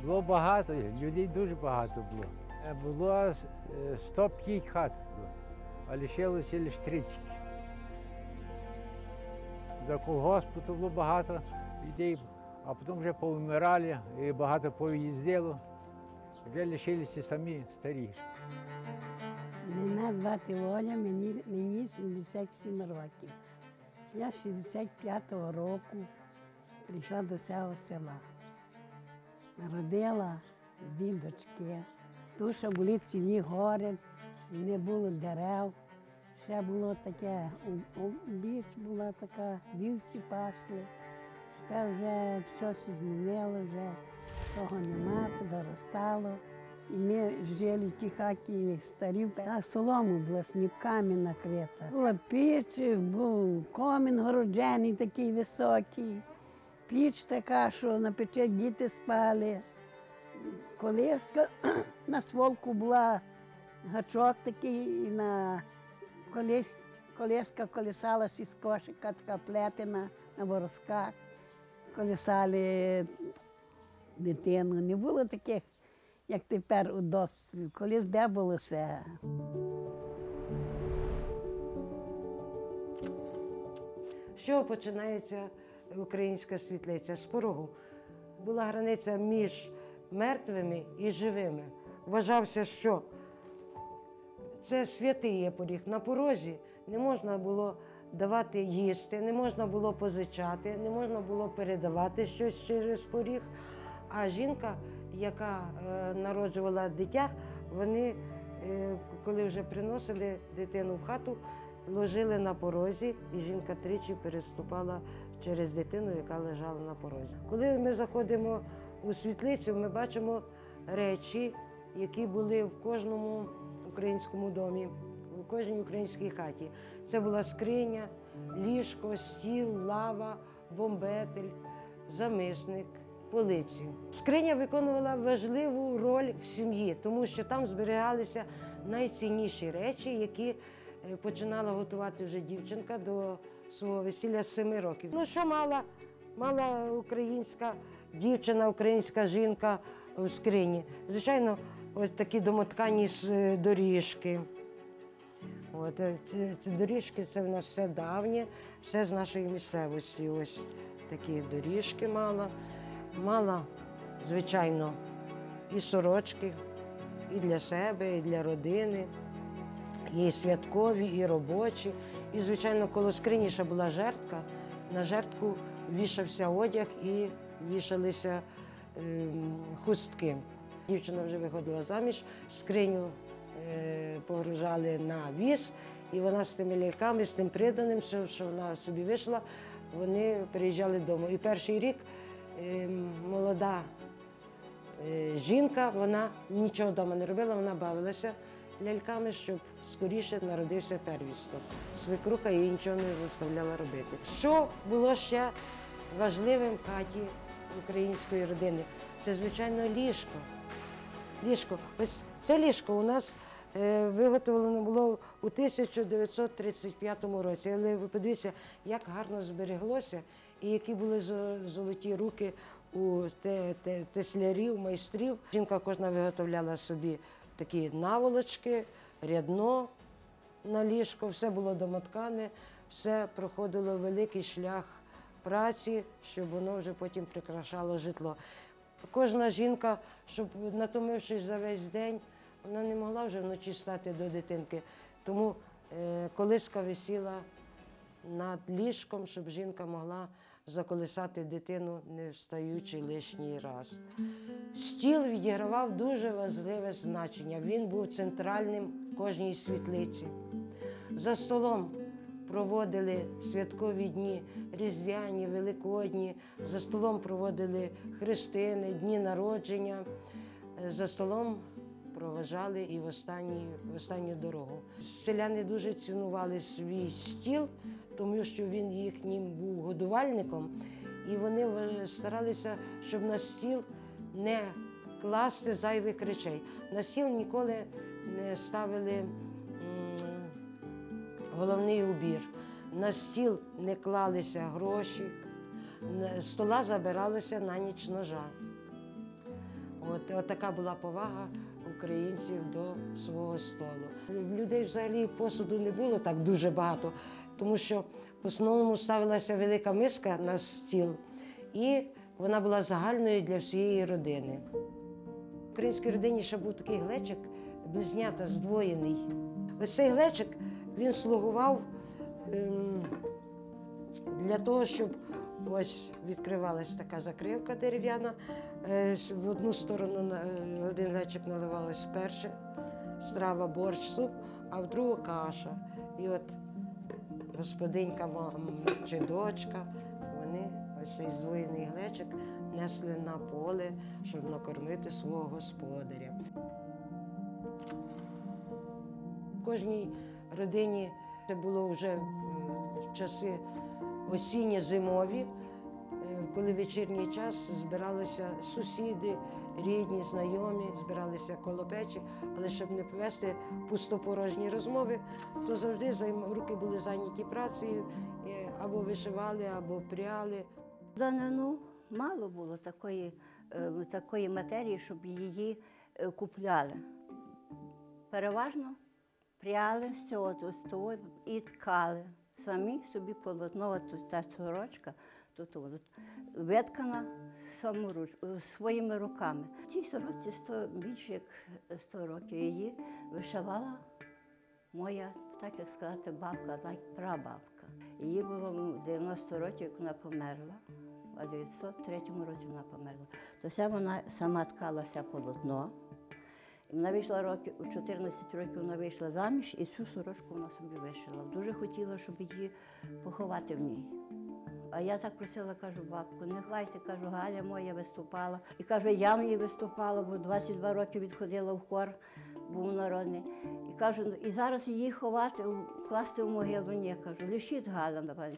Було багато, людей дуже багато було. Було 105 хат, було, а лишилося лише 30. За колгоспу то було багато людей, а потім вже повмирали і багато поїздило. Вже лишилися самі старі. Мене звати Оля, мені 77 років. Я 65-го року прийшла до цього села. Народила дві дочки. Тут ще були цілі гори, не було дерев. Ще було таке, біч була така, вівці пасли. Та вже все змінило, вже того нема, заростало. І ми жили в тій хаті старів, а солому була сніпками накрита. Була піч, був комін городжений такий високий, піч така, що на печі діти спали. Колиска на сволку була гачок такий, і на колиска колесалась із кошика, така плетена на ворозках. Колесали дитину. Не було таких, як тепер, удобств. Колись де було все. З чого починається українська світлиця? З порогу. Була границя між мертвими і живими. Вважався, що це святий є поріг. На порозі не можна було давати їсти, не можна було позичати, не можна було передавати щось через поріг. А жінка, яка народжувала дитя, вони, коли вже приносили дитину в хату, ложили на порозі, і жінка тричі переступала через дитину, яка лежала на порозі. Коли ми заходимо у світлицю, ми бачимо речі, які були в кожному українському домі, в кожній українській хаті. Це була скриня, ліжко, стіл, лава, бомбетель, замисник, полиці. Скриня виконувала важливу роль в сім'ї, тому що там зберігалися найцінніші речі, які починала готувати вже дівчинка до свого весілля з 7 років. Ну, що мала українська дівчина, українська жінка в скрині? Звичайно, ось такі домоткані доріжки. От, ці доріжки – це в нас все давнє, все з нашої місцевості. Ось такі доріжки мала. Мала, звичайно, і сорочки, і для себе, і для родини, і святкові, і робочі. І, звичайно, коло скрині ще була жертка. На жертку вішався одяг і вішалися хустки. Дівчина вже виходила заміж, скриню погружали на віз, і вона з тими ляльками, з тим приданим, що вона собі вийшла, вони приїжджали додому. І перший рік молода жінка, вона нічого вдома не робила, вона бавилася ляльками, щоб скоріше народився первісток. Свекруха її нічого не заставляла робити. Що було ще важливим в хаті української родини? Це, звичайно, ліжко. Ліжко. Ось це ліжко у нас виготовлено було у 1935 році. Але ви подивіться, як гарно збереглося і які були золоті руки у теслярів, майстрів. Жінка кожна виготовляла собі такі наволочки, рядно на ліжко, все було домоткане, все проходило великий шлях праці, щоб воно вже потім прикрашало житло. Кожна жінка, щоб натомившись за весь день, вона не могла вже вночі стати до дитинки. Тому колиска висіла над ліжком, щоб жінка могла заколисати дитину, не встаючи лишній раз. Стіл відігравав дуже важливе значення. Він був центральним в кожній світлиці. За столом проводили святкові дні, різдвяні, великодні, за столом проводили хрестини, дні народження, за столом проважали і в останню дорогу. Селяни дуже цінували свій стіл, тому що він їхнім був годувальником, і вони старалися, щоб на стіл не класти зайвих речей. На стіл ніколи не ставили головний убір, на стіл не клалися гроші, з стола забиралося на ніч ножа. От така була повага українців до свого столу. В людей взагалі посуду не було так дуже багато, тому що в основному ставилася велика миска на стіл, і вона була загальною для всієї родини. В українській родині ще був такий глечик, близнята, здвоєний. Ось цей глечик, він слугував для того, щоб ось відкривалася така закривка дерев'яна. В одну сторону один глечик наливалась перша страва, борщ, суп, а в другу каша. І от господинька чи дочка, вони ось цей здвоєний глечик несли на поле, щоб накормити свого господаря. В кожній родині це було вже в часи осінньо-зимові, коли вечірній час збиралися сусіди, рідні, знайомі, збиралися коло печі, але щоб не повести пустопорожні розмови, то завжди руки були зайняті працею, або вишивали, або пряли. В данину мало було такої матерії, щоб її купляли. Переважно пряли з цього і ткали. Самі собі полотно, та сорочка, тут виткана своїми руками. Цій сорочці більше як 100 років. Її вишивала моя, так як сказати, бабка, навіть прабабка. Їй було 90 років, як вона померла, а в 903 році вона померла. То вся вона сама ткалася полотно. Вона вийшла у 14 років вона вийшла заміж, і цю сорочку вона собі вишила. Дуже хотіла, щоб її поховати в ній. А я так просила, кажу, бабку, не хвайте, кажу, Галя моя виступала. І кажу, я в ній виступала, бо 22 роки відходила в хор, був народний. І кажу, і зараз її ховати, класти в могилу, ні, кажу, лишіть Галя, напевно.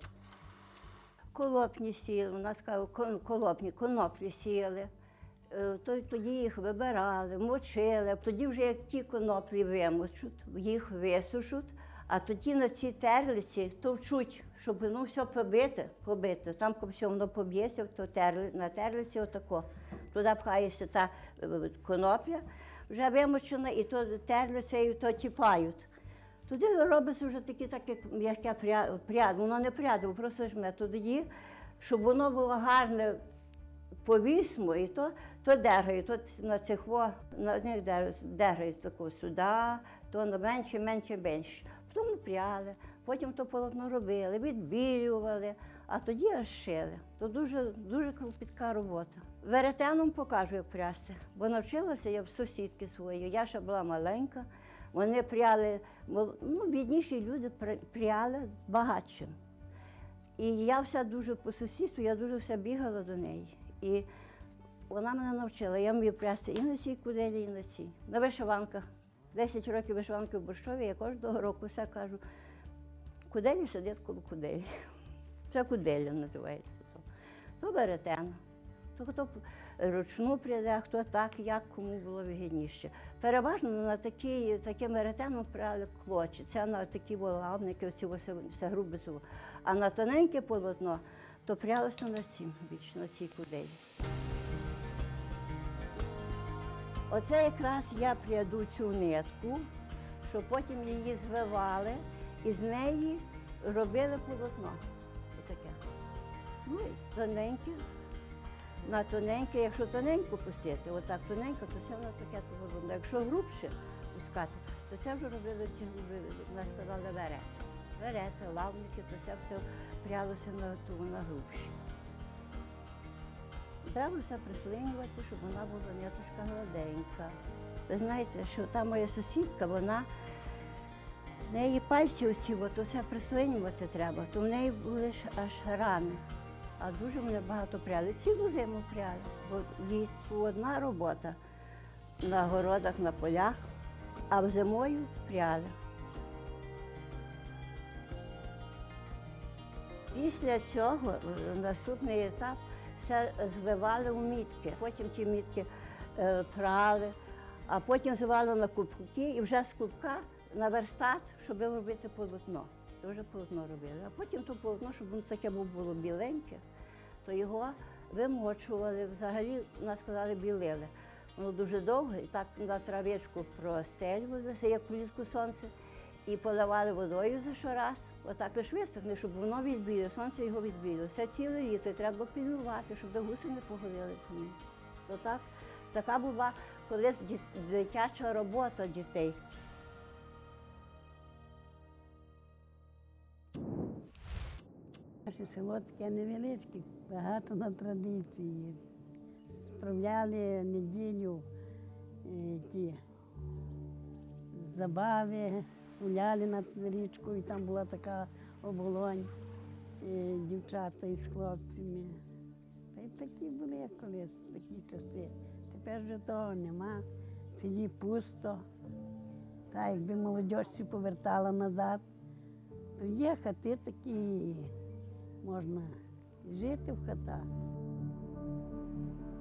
Колопні сіяли, у нас кажуть, коноплі сіяли. Тоді їх вибирали, мочили, тоді вже як ті коноплі вимочуть, їх висушуть, а тоді на цій терлиці товчуть, щоб воно все побите. Там, коли все воно поб'ється, то на терлиці отако. Туди пхається та конопля, вже вимочена, і то терлицею то тіпають. Тоді робиться вже таке, як м'яке пряд, воно не прядиво, просто жме. Тоді, щоб воно було гарне, по-вісьму, і то дерають, то на цих на них дерають такого сюди, то на менше. Потім пряли, потім то полотно робили, відбілювали, а тоді аж шили. То дуже клопітка робота. Веретеном покажу, як прясти, бо навчилася я в сусідки своєї. Я ще була маленька, вони пряли, бідніші люди пряли багатшим. І я вся дуже по сусідству, я дуже вся бігала до неї. І вона мене навчила, я вмію прясти і на цій куделі, і на цій. На вишиванках. 10 років вишиванки в Борщові, я кожного року все кажу, куделі сидить коло куделі. Це куделя називається. То веретено, то хто ручну пряде, хто так, як кому було вигідніше. Переважно на таким веретеном пряли клочі, це на такі лавники, все грубе. А на тоненьке полотно, то прялося на цій куделі. Оце якраз я пряду цю нитку, щоб потім її звивали і з неї робили полотно. Отаке. Ну і тоненьке, на тоненьке, якщо тоненько пустити, отак тоненько, то все воно таке полотно. Якщо грубше пускати, то це вже робили ці, нас сказали, верети, лавники, то це все прялося на грубші. Треба все прислинювати, щоб вона була ниточка гладенька. Ви знаєте, що та моя сусідка, в неї пальці оці, то все прислинювати треба, то в неї були аж рани. А дуже мене багато пряли. Цілу зиму пряли, бо влітку одна робота на городах, на полях, а зимою пряли. Після цього наступний етап все звивали у мітки. Потім ті мітки прали, а потім звивали на кубки і вже з кубка на верстат, щоб робити полотно. Дуже полотно робили. А потім то полотно, щоб воно таке було біленьке, то його вимочували, взагалі, нас сказали, білили. воно дуже довге, і так на травичку простелювалося, як влітку сонце, і поливали водою за щораз. Отак лиш висохне, щоб воно відбіло, сонце його відбіло. Все ціле літо, і треба було пильнувати, щоб до гуси не погоріли по ній. То так, така була колись дитяча робота дітей. Наше село таке невеличке, багато на традиції. Справляли неділю ті забави, гуляли над річкою, там була така оболонь, дівчата із хлопцями. Та й такі були колись, такі часи. Тепер вже того нема, в селі пусто. Та якби молодь всі повертала назад, то є хати такі, можна жити в хатах.